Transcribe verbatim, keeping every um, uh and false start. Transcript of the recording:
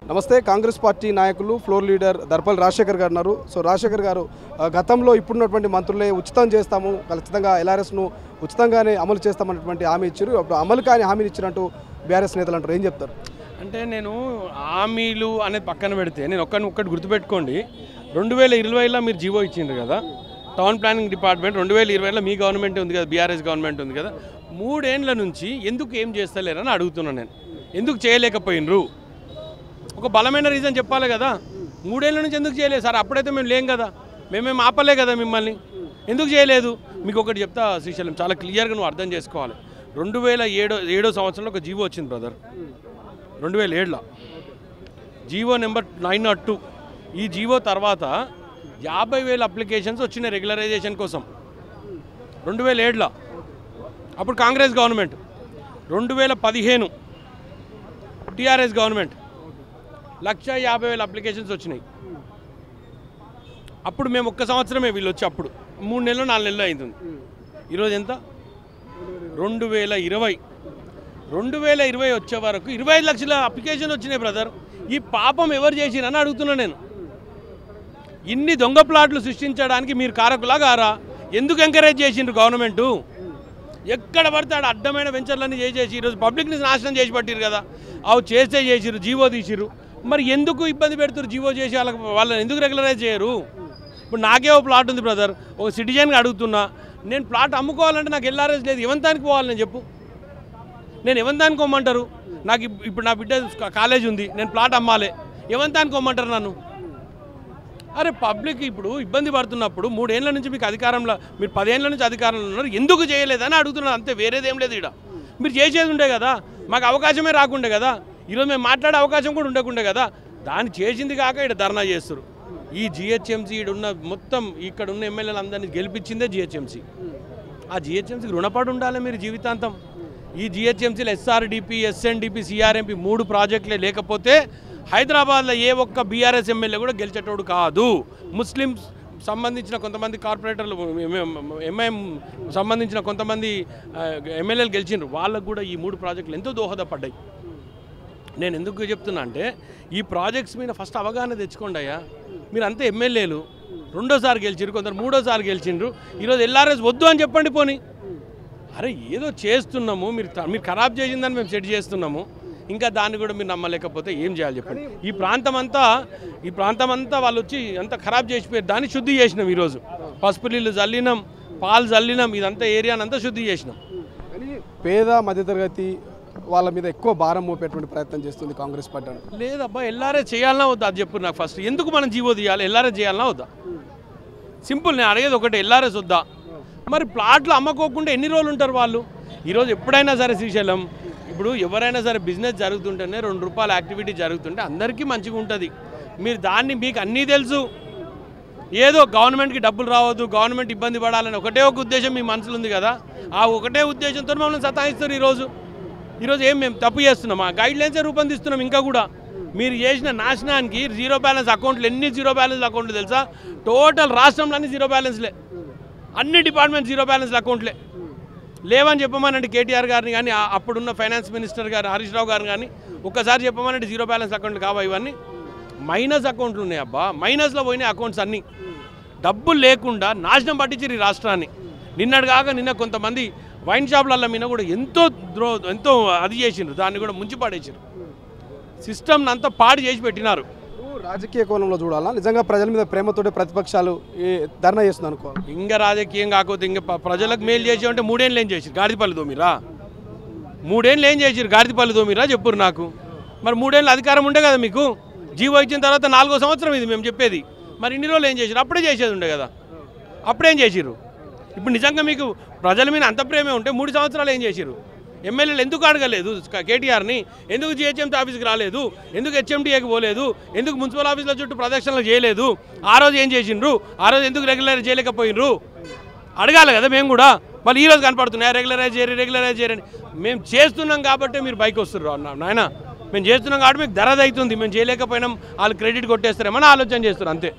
నమస్తే కాంగ్రెస్ పార్టీ నాయకులు floor leader దర్పల్ రాజశేఖర్ గారు ఉన్నారు. సో రాజశేఖర్ గారు గతంలో ఇప్పుడున్నటువంటి మంత్రులే ఉచితం చేస్తాము, ఖచ్చితంగా ఎల్ఆర్ఎస్ను ఉచితంగానే అమలు చేస్తామన్నటువంటి హామీ ఇచ్చారు. అప్పుడు అమలు కాని హామీని ఇచ్చినట్టు బీఆర్ఎస్ నేతలు అంటారు. ఏం చెప్తారు? అంటే నేను హామీలు అనేది పక్కన పెడితే నేను ఒక్కని ఒక్కటి గుర్తుపెట్టుకోండి, రెండు వేల ఇరవైలో మీరు జీవో ఇచ్చిండ్రు కదా, టౌన్ ప్లానింగ్ డిపార్ట్మెంట్ రెండు వేల ఇరవైలో మీ గవర్నమెంట్ ఉంది కదా, బీఆర్ఎస్ గవర్నమెంట్ ఉంది కదా, మూడేండ్ల నుంచి ఎందుకు ఏం చేస్తలేరని అడుగుతున్నాను నేను. ఎందుకు చేయలేకపోయినరు? ఒక బలమైన రీజన్ చెప్పాలి కదా. మూడేళ్ళ నుంచి ఎందుకు చేయలేదు సార్? అప్పుడైతే మేము లేం కదా, మేమేం ఆపలే కదా మిమ్మల్ని, ఎందుకు చేయలేదు? మీకు ఒకటి చెప్తా శ్రీశైలం, చాలా క్లియర్గా నువ్వు అర్థం చేసుకోవాలి. రెండు వేల ఏడో ఏడో సంవత్సరంలో ఒక జీవో వచ్చింది బ్రదర్, రెండు వేల ఏడులో GO number nine naught two. ఈ జీవో తర్వాత యాభై వేల అప్లికేషన్స్ వచ్చినాయి రెగ్యులరైజేషన్ కోసం రెండు వేల ఏడులో, అప్పుడు కాంగ్రెస్ గవర్నమెంట్. రెండు వేల పదిహేను టీఆర్ఎస్ గవర్నమెంట్ లక్ష యాభై వేల అప్లికేషన్స్ వచ్చినాయి. అప్పుడు మేము ఒక్క సంవత్సరమే వీళ్ళు వచ్చి, అప్పుడు మూడు నెలలు నాలుగు నెలలు అయింది. ఈరోజు ఎంత? రెండు వేల ఇరవై రెండు వేల ఇరవై వచ్చే వరకు ఇరవై ఐదు లక్షల అప్లికేషన్ వచ్చినాయి బ్రదర్. ఈ పాపం ఎవరు చేసిరని అడుగుతున్నాను నేను. ఇన్ని దొంగ ప్లాట్లు సృష్టించడానికి మీరు కారకులా గారా? ఎందుకు ఎంకరేజ్ చేసిండ్రు గవర్నమెంటు? ఎక్కడ పడితే ఆడ అడ్డమైన వెంచర్లన్నీ చేసేసి ఈరోజు పబ్లిక్ని నాశనం చేసి పట్టిరు కదా. అవి చేస్తే చేసిరు, జీవో తీసిరు. మరి ఎందుకు ఇబ్బంది పెడుతున్నారు? జీవో చేసి వాళ్ళకి వాళ్ళని ఎందుకు రెగ్యులరైజ్ చేయరు? ఇప్పుడు నాకే ఒక ప్లాట్ ఉంది బ్రదర్, ఒక సిటిజన్గా అడుగుతున్నా, నేను ప్లాట్ అమ్ముకోవాలంటే నాకు ఎల్ఆర్ఎస్ లేదు, ఎవంతానికి పోవాలి నేను చెప్పు? నేను ఎవంతానికి కొమ్మంటారు? నాకు ఇప్పుడు నా బిడ్డ కాలేజ్ ఉంది, నేను ప్లాట్ అమ్మాలి, ఎవంతానికి కొమ్మంటారు నన్ను? అరే పబ్లిక్ ఇప్పుడు ఇబ్బంది పడుతున్నప్పుడు మూడేళ్ల నుంచి మీకు అధికారంలో, మీరు పదేళ్ల నుంచి అధికారంలో ఉన్నారు, ఎందుకు చేయలేదని అడుగుతున్నారు అంతే, వేరేదేం లేదు. ఇక్కడ మీరు చేసేది ఉండే కదా, మాకు అవకాశమే రాకుండే కదా, ఈరోజు మేము మాట్లాడే అవకాశం కూడా ఉండకుండే కదా. దాన్ని చేసింది కాక ఇక్కడ ధర్నా చేస్తారు. ఈ జిహెచ్ఎంసీ ఇక్కడ ఉన్న మొత్తం ఇక్కడ ఉన్న ఎమ్మెల్యేలు అందరినీ గెలిపించిందే జిహెచ్ఎంసీ. ఆ జిహెచ్ఎంసీకి రుణపడి ఉండాలి మీరు జీవితాంతం. ఈ జిహెచ్ఎంసీలో ఎస్ఆర్డిపి, ఎస్ఎన్డిపి, సిఆర్ఎంపి మూడు ప్రాజెక్టులే లేకపోతే హైదరాబాద్లో ఏ ఒక్క బీఆర్ఎస్ ఎమ్మెల్యే కూడా గెలిచేటోడు కాదు. ముస్లిమ్స్ సంబంధించిన కొంతమంది కార్పొరేటర్లు, ఎంఐఎం సంబంధించిన కొంతమంది ఎమ్మెల్యేలు గెలిచిండ్రు, వాళ్ళకు కూడా ఈ మూడు ప్రాజెక్టులు ఎంతో దోహదపడ్డాయి. నేను ఎందుకు చెప్తున్నా అంటే ఈ ప్రాజెక్ట్స్ మీద ఫస్ట్ అవగాహన తెచ్చుకోండి అయ్యా. మీరు అంతే ఎమ్మెల్యేలు రెండోసారి గెలిచిండ్రు, కొందరు మూడోసారి గెలిచిండ్రు, ఈరోజు ఎల్ఆర్ఎస్ వద్దు అని చెప్పండి పోనీ. అరే ఏదో చేస్తున్నాము, మీరు మీరు ఖరాబ్ చేసిందని మేము సెట్ చేస్తున్నాము, ఇంకా దాన్ని కూడా మీరు నమ్మలేకపోతే ఏం చేయాలి చెప్పండి? ఈ ప్రాంతం అంతా ఈ ప్రాంతం అంతా వాళ్ళు వచ్చి అంత ఖరాబ్ చేసిపోయారు, దాన్ని శుద్ధి చేసినాం. ఈరోజు పసుపు నీళ్ళు చల్లినాం, పాలు చల్లినాం, ఇదంతా ఏరియాని అంతా శుద్ధి చేసినాం. కానీ పేద మధ్యతరగతి వాళ్ళ మీద ఎక్కువ భారం మోపేటువంటి ప్రయత్నం చేస్తుంది కాంగ్రెస్ పార్టీ. లేదబ్బా, ఎల్ఆర్ఎస్ చేయాలన్నా వద్దా అది చెప్పు నాకు ఫస్ట్. ఎందుకు మనం జీవో తీయాలి? ఎల్ఆర్ఎస్ చేయాలన్నా వద్దా? సింపుల్, నేను అడిగేది ఒకటి, ఎల్ఆర్ఎస్ వద్దా? మరి ప్లాట్లు అమ్మకోకుండా ఎన్ని రోజులు ఉంటారు వాళ్ళు? ఈరోజు ఎప్పుడైనా సరే శ్రీశైలం, ఇప్పుడు ఎవరైనా సరే బిజినెస్ జరుగుతుంటేనే రెండు రూపాయల యాక్టివిటీ జరుగుతుంటే అందరికీ మంచిగా ఉంటుంది. మీరు దాన్ని, మీకు అన్నీ తెలుసు, ఏదో గవర్నమెంట్కి డబ్బులు రావద్దు, గవర్నమెంట్ ఇబ్బంది పడాలని ఒకటే ఒక ఉద్దేశం మీ మనసులో ఉంది కదా. ఆ ఒకటే ఉద్దేశంతో మమ్మల్ని సతాయిస్తారు. ఈరోజు ఈరోజు ఏం మేము తప్పు చేస్తున్నాం? ఆ గైడ్ లైన్సే రూపొందిస్తున్నాం. ఇంకా కూడా మీరు చేసిన నాశనానికి జీరో బ్యాలెన్స్ అకౌంట్లు, ఎన్ని జీరో బ్యాలెన్స్ అకౌంట్లు తెలుసా? టోటల్ రాష్ట్రంలో అన్ని జీరో బ్యాలెన్స్లే, అన్ని డిపార్ట్మెంట్ జీరో బ్యాలెన్స్ అకౌంట్లే. లేవని చెప్పమనండి కేటీఆర్ గారిని కానీ, అప్పుడున్న ఫైనాన్స్ మినిస్టర్ గారు హరీష్ రావు గారిని కానీ ఒక్కసారి చెప్పమనండి జీరో బ్యాలెన్స్ అకౌంట్లు కావా ఇవన్నీ? మైనస్ అకౌంట్లు ఉన్నాయి అబ్బా, మైనస్లో పోయినాయి అకౌంట్స్ అన్నీ. డబ్బులు లేకుండా నాశనం పట్టించారు ఈ రాష్ట్రాన్ని. నిన్నటి కాక నిన్న కొంతమంది వైన్ షాపుల మీద కూడా ఎంతో ద్రో ఎంతో అది చేసిండ్రు, దాన్ని కూడా ముంచి పాడేసారు. సిస్టమ్ని అంతా పాడు చేసి పెట్టినారు. రాజకీయ కోణంలో చూడాలా? నిజంగా ప్రజల మీద ప్రేమతోటి ప్రతిపక్షాలు ధర్నా చేస్తుంది అనుకో. ఇంకా రాజకీయం కాకపోతే ఇంకా ప్రజలకు మేలు చేసి అంటే మూడేళ్ళు ఏం చేసిరు? గాడిదపల్లి దోమిరా? మూడేళ్ళు ఏం చేసిరు? గాడిదపల్లి దోమిరా చెప్పురు నాకు. మరి మూడేళ్ళు అధికారం ఉండే కదా మీకు. జీవో ఇచ్చిన తర్వాత నాలుగో సంవత్సరం ఇది మేము చెప్పేది. మరి ఇన్ని రోజులు ఏం చేసిరు? అప్పుడే చేసేది ఉండే కదా, అప్పుడేం చేసిరు? ఇప్పుడు నిజంగా మీకు ప్రజల మీద అంత ప్రేమే ఉంటే మూడు సంవత్సరాలు ఏం చేసిరు? ఎమ్మెల్యేలు ఎందుకు అడగలేదు కేటీఆర్ని? ఎందుకు జిహెచ్ఎంసీ ఆఫీస్కి రాలేదు? ఎందుకు హెచ్ఎండిఏకి పోలేదు? ఎందుకు మున్సిపల్ ఆఫీసుల చుట్టూ ప్రదక్షిణలు చేయలేదు? ఆ రోజు ఏం చేసిండ్రు? ఆ రోజు ఎందుకు రెగ్యులరైజ్ చేయలేకపోయినరు? అడగాలి కదా మేము కూడా. మళ్ళీ ఈరోజు కనపడుతున్నాయి రెగ్యులరైజ్ చేయరు, రెగ్యులరైజ్ చేయరని. మేము చేస్తున్నాం కాబట్టి మీరు బైక్ వస్తున్నారు నాయన. మేము చేస్తున్నాం కాబట్టి మీకు ధరది అవుతుంది, మేము చేయలేకపోయినాం వాళ్ళు క్రెడిట్ కొట్టేస్తారేమని ఆలోచన చేస్తారు అంతే.